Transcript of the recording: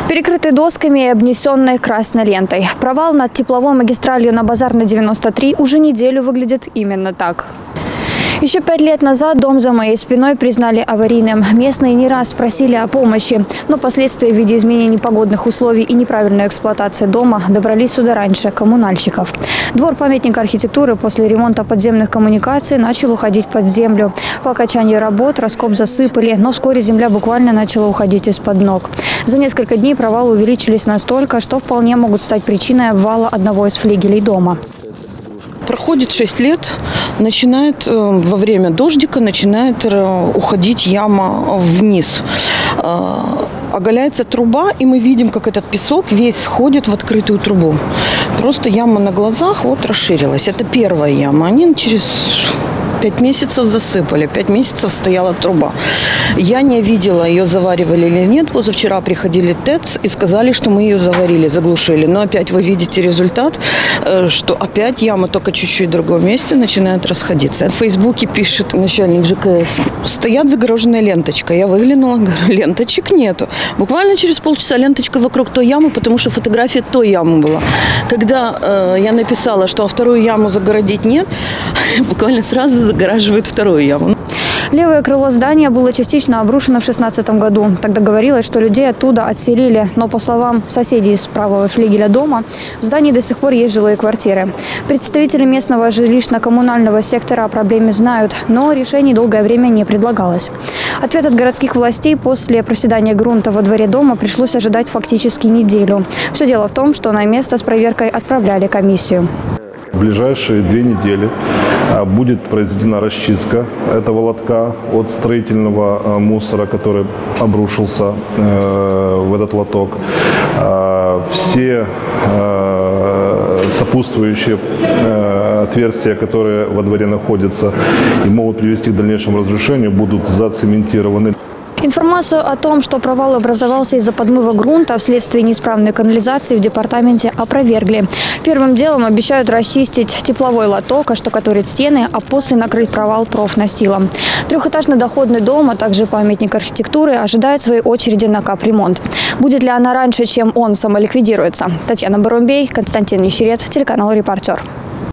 Перекрытый досками и обнесенный красной лентой. Провал над тепловой магистралью на Базарной 93 уже неделю выглядит именно так. Еще 5 лет назад дом за моей спиной признали аварийным. Местные не раз просили о помощи, но последствия в виде изменений погодных условий и неправильной эксплуатации дома добрались сюда раньше коммунальщиков. Двор памятника архитектуры после ремонта подземных коммуникаций начал уходить под землю. По окончании работ раскоп засыпали, но вскоре земля буквально начала уходить из-под ног. За несколько дней провалы увеличились настолько, что вполне могут стать причиной обвала одного из флигелей дома. Проходит 6 лет, во время дождика начинает уходить яма вниз. Оголяется труба, и мы видим, как этот песок весь сходит в открытую трубу. Просто яма на глазах расширилась. Это первая яма. Они через 5 месяцев засыпали, 5 месяцев стояла труба. Я не видела, ее заваривали или нет. Позавчера приходили ТЭЦ и сказали, что мы ее заварили, заглушили. Но опять вы видите результат, что опять яма только чуть-чуть в другом месте начинает расходиться. В Фейсбуке пишет начальник ЖКС: стоят загороженная ленточка. Я выглянула, говорю, ленточек нету. Буквально через полчаса ленточка вокруг той ямы, потому что фотография той ямы была. Когда я написала, что вторую яму загородить нет, буквально сразу загораживают вторую яму. Левое крыло здания было частично обрушено в 2016 году. Тогда говорилось, что людей оттуда отселили. Но, по словам соседей из правого флигеля дома, в здании до сих пор есть жилые квартиры. Представители местного жилищно-коммунального сектора о проблеме знают, но решений долгое время не предлагалось. Ответ от городских властей после проседания грунта во дворе дома пришлось ожидать фактически неделю. Все дело в том, что на место с проверкой отправляли комиссию. В ближайшие 2 недели будет произведена расчистка этого лотка от строительного мусора, который обрушился в этот лоток. Все сопутствующие отверстия, которые во дворе находятся и могут привести к дальнейшему разрушению, будут зацементированы. Информацию о том, что провал образовался из-за подмыва грунта вследствие неисправной канализации, в департаменте опровергли. Первым делом обещают расчистить тепловой лоток, оштукатурить стены, а после накрыть провал профнастилом. 3-этажный доходный дом, а также памятник архитектуры ожидает своей очереди на капремонт. Будет ли она раньше, чем он самоликвидируется? Татьяна Барумбей, Константин Нищерет, телеканал «Репортер».